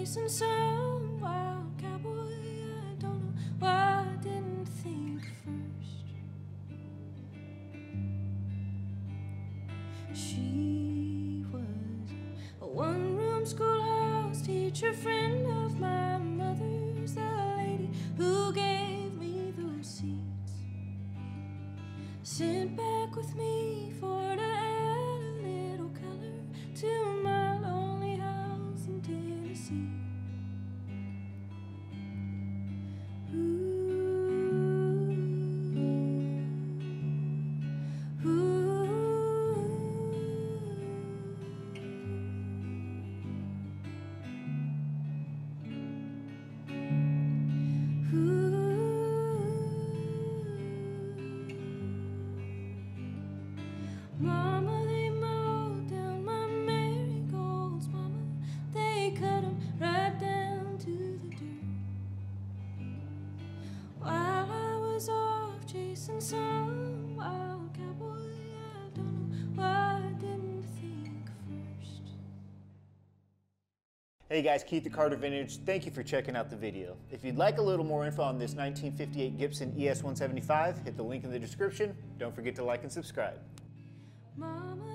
chasing some wild cowboy. I don't know why I didn't think first. She was a one-room schoolhouse teacher, friend of my mother's, the lady who gave me those seeds. Sent back with me for to add a little color to my lonely house in Tennessee. Mama, they mowed down my marigolds. Mama, they cut 'em right down to the dirt. While I was off chasing some wild cowboy, I don't know why I didn't think first. Hey guys, Keith the Carter Vintage. Thank you for checking out the video. If you'd like a little more info on this 1958 Gibson ES-175, hit the link in the description. Don't forget to like and subscribe. Mama,